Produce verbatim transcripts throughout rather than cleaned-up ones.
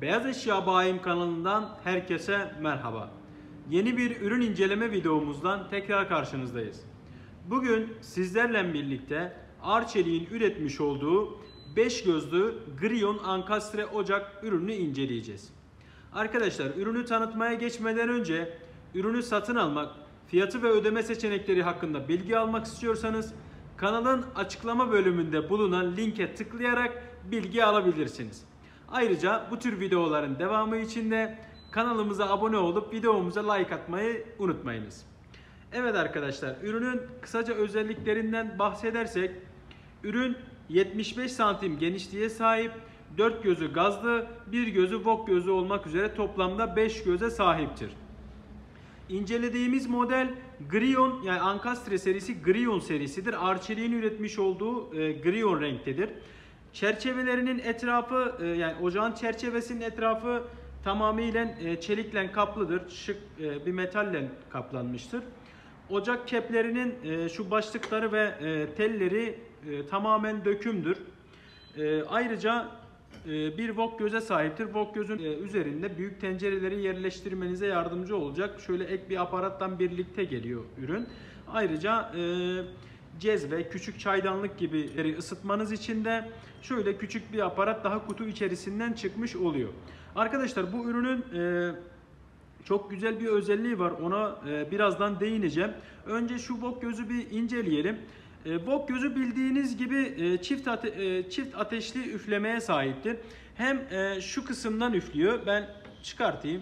Beyaz Eşya Bayim kanalından herkese merhaba. Yeni bir ürün inceleme videomuzdan tekrar karşınızdayız. Bugün sizlerle birlikte Arçelik'in üretmiş olduğu beş gözlü Grion ankastre ocak ürününü inceleyeceğiz. Arkadaşlar, ürünü tanıtmaya geçmeden önce ürünü satın almak, fiyatı ve ödeme seçenekleri hakkında bilgi almak istiyorsanız kanalın açıklama bölümünde bulunan linke tıklayarak bilgi alabilirsiniz. Ayrıca bu tür videoların devamı için de kanalımıza abone olup videomuza like atmayı unutmayınız. Evet arkadaşlar, ürünün kısaca özelliklerinden bahsedersek, ürün yetmiş beş santim genişliğe sahip, dört gözü gazlı, bir gözü wok gözü olmak üzere toplamda beş göze sahiptir. İncelediğimiz model Grion, yani Ankastre serisi Grion serisidir. Arçelik'in üretmiş olduğu e, Grion renktedir. Çerçevelerinin etrafı, e, yani ocağın çerçevesinin etrafı tamamıyla e, çelikle kaplıdır. Şık e, bir metalle kaplanmıştır. Ocak keplerinin e, şu başlıkları ve e, telleri e, tamamen dökümdür. E, ayrıca e, bir wok göze sahiptir. Wok gözün e, üzerinde büyük tencereleri yerleştirmenize yardımcı olacak. Şöyle ek bir aparattan birlikte geliyor ürün. Ayrıca e, cezve, küçük çaydanlık gibi ısıtmanız için de şöyle küçük bir aparat daha kutu içerisinden çıkmış oluyor. Arkadaşlar, bu ürünün e, çok güzel bir özelliği var. Ona e, birazdan değineceğim. Önce şu wok gözü bir inceleyelim. E, wok gözü bildiğiniz gibi e, çift, ate e, çift ateşli üflemeye sahiptir. Hem e, şu kısımdan üflüyor. Ben çıkartayım.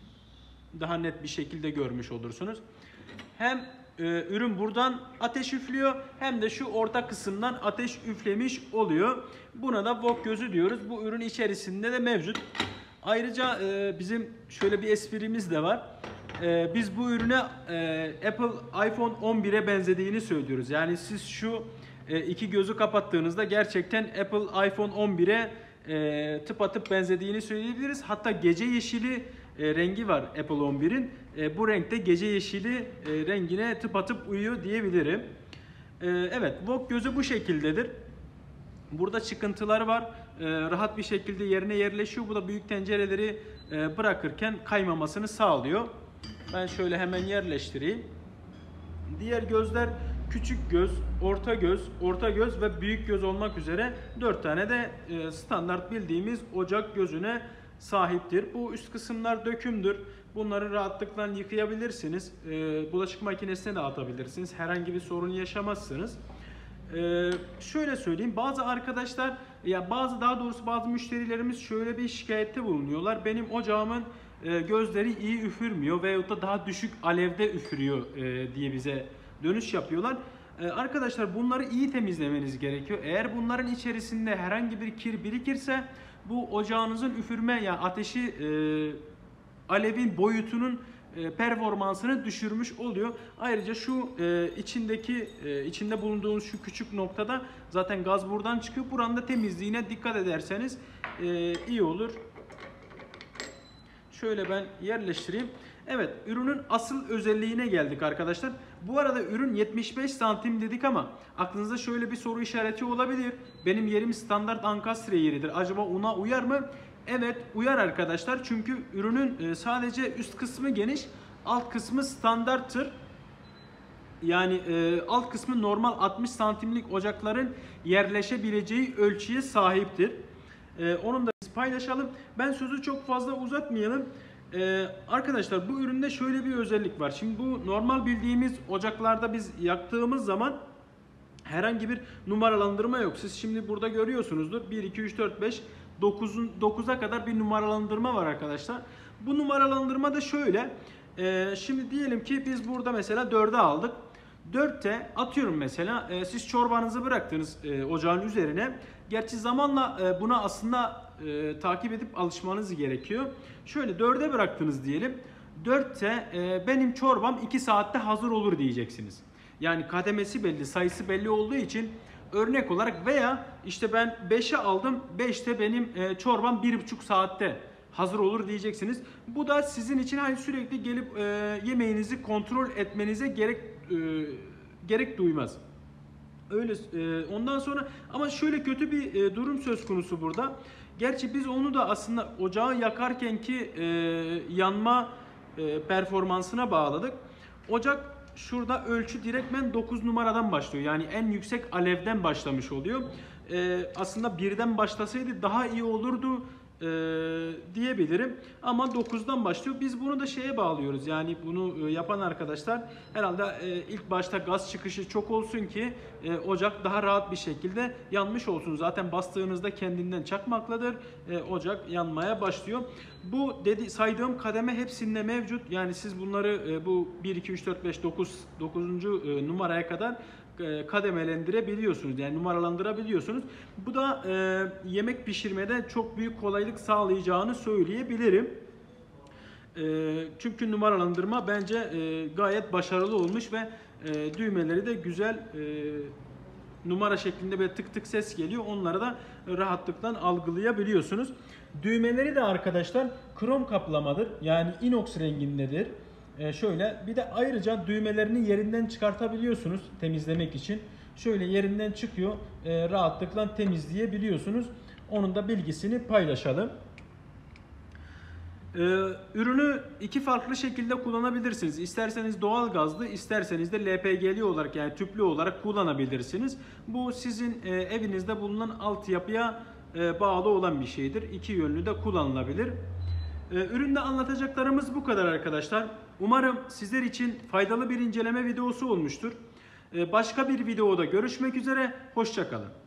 Daha net bir şekilde görmüş olursunuz. Hem e, ürün buradan ateş üflüyor, hem de şu orta kısımdan ateş üflemiş oluyor. Buna da wok gözü diyoruz. Bu ürün içerisinde de mevcut. Ayrıca e, bizim şöyle bir esprimiz de var. E, biz bu ürüne e, Apple iPhone on bire benzediğini söylüyoruz. Yani siz şu e, iki gözü kapattığınızda gerçekten Apple iPhone on bire e, tıpatıp benzediğini söyleyebiliriz. Hatta gece yeşili e, rengi var Apple on birin. E, bu renkte gece yeşili e, rengine tıpatıp uyuyor diyebilirim. E, evet, wok gözü bu şekildedir. Burada çıkıntıları var. Ee, rahat bir şekilde yerine yerleşiyor. Bu da büyük tencereleri e, bırakırken kaymamasını sağlıyor. Ben şöyle hemen yerleştireyim. Diğer gözler küçük göz, orta göz, orta göz ve büyük göz olmak üzere dört tane de e, standart bildiğimiz ocak gözüne sahiptir. Bu üst kısımlar dökümdür. Bunları rahatlıkla yıkayabilirsiniz. E, bulaşık makinesine de atabilirsiniz. Herhangi bir sorun yaşamazsınız. Ee, şöyle söyleyeyim, bazı arkadaşlar, ya bazı daha doğrusu bazı müşterilerimiz şöyle bir şikayette bulunuyorlar. Benim ocağımın e, gözleri iyi üfürmüyor veyahut da daha düşük alevde üfürüyor e, diye bize dönüş yapıyorlar. E, arkadaşlar, bunları iyi temizlemeniz gerekiyor. Eğer bunların içerisinde herhangi bir kir birikirse bu ocağınızın üfürme, yani ateşi e, alevin boyutunun performansını düşürmüş oluyor. Ayrıca şu e, içindeki e, içinde bulunduğunuz şu küçük noktada zaten gaz buradan çıkıyor. Buranın da temizliğine dikkat ederseniz e, iyi olur. Şöyle ben yerleştireyim. Evet, ürünün asıl özelliğine geldik arkadaşlar. Bu arada ürün yetmiş beş santim dedik ama aklınızda şöyle bir soru işareti olabilir. Benim yerim standart ankastre yeridir. Acaba ona uyar mı? Evet, uyar arkadaşlar. Çünkü ürünün sadece üst kısmı geniş, alt kısmı standarttır. Yani e, alt kısmı normal altmış santimlik ocakların yerleşebileceği ölçüye sahiptir. E, onun da biz paylaşalım. Ben sözü çok fazla uzatmayalım. E, arkadaşlar, bu üründe şöyle bir özellik var. Şimdi bu normal bildiğimiz ocaklarda biz yaktığımız zaman herhangi bir numaralandırma yok. Siz şimdi burada görüyorsunuzdur. bir, iki, üç, dört, beş, dokuza kadar bir numaralandırma var arkadaşlar. Bu numaralandırma da şöyle. E, şimdi diyelim ki biz burada mesela dörde aldık. dörtte atıyorum mesela e, siz çorbanızı bıraktınız e, ocağın üzerine. Gerçi zamanla e, buna aslında e, takip edip alışmanız gerekiyor. Şöyle dörde bıraktınız diyelim. dörtte e, benim çorbam iki saatte hazır olur diyeceksiniz. Yani kademesi belli, sayısı belli olduğu için örnek olarak, veya işte ben beşe aldım, beşte benim e, çorbam bir buçuk saatte hazır olur diyeceksiniz. Bu da sizin için hani sürekli gelip e, yemeğinizi kontrol etmenize gerek e, gerek duymaz. Öyle e, ondan sonra ama şöyle kötü bir e, durum söz konusu burada. Gerçi biz onu da aslında ocağı yakarkenki e, yanma e, performansına bağladık. Ocak şurada ölçü direktmen dokuz numaradan başlıyor. Yani en yüksek alevden başlamış oluyor. E, aslında birden başlasaydı daha iyi olurdu e, diyebilirim. Ama dokuzdan başlıyor. Biz bunu da şeye bağlıyoruz. Yani bunu e, yapan arkadaşlar herhalde e, ilk başta gaz çıkışı çok olsun ki e, ocak daha rahat bir şekilde yanmış olsun. Zaten bastığınızda kendinden çakmakladır. E, ocak yanmaya başlıyor. Bu dedi saydığım kademe hepsinde mevcut. Yani siz bunları e, bu bir iki üç dört beş dokuz dokuzuncu E, numaraya kadar e, kademelendirebiliyorsunuz. Yani numaralandırabiliyorsunuz. Bu da e, yemek pişirmede çok büyük kolaylık sağlayacağını söyleyebilirim. E, çünkü numaralandırma bence e, gayet başarılı olmuş ve e, düğmeleri de güzel e, numara şeklinde böyle tık tık ses geliyor. Onları da rahatlıkla algılayabiliyorsunuz. Düğmeleri de arkadaşlar krom kaplamadır. Yani inox rengindedir. Ee, şöyle bir de ayrıca düğmelerini yerinden çıkartabiliyorsunuz temizlemek için. Şöyle yerinden çıkıyor. E, rahatlıkla temizleyebiliyorsunuz. Onun da bilgisini paylaşalım. Ee, ürünü iki farklı şekilde kullanabilirsiniz. İsterseniz doğal gazlı, isterseniz de L P G'li olarak yani tüplü olarak kullanabilirsiniz. Bu sizin e, evinizde bulunan altyapıya e, bağlı olan bir şeydir. İki yönlü de kullanılabilir. E, üründe anlatacaklarımız bu kadar arkadaşlar. Umarım sizler için faydalı bir inceleme videosu olmuştur. E, başka bir videoda görüşmek üzere. Hoşça kalın.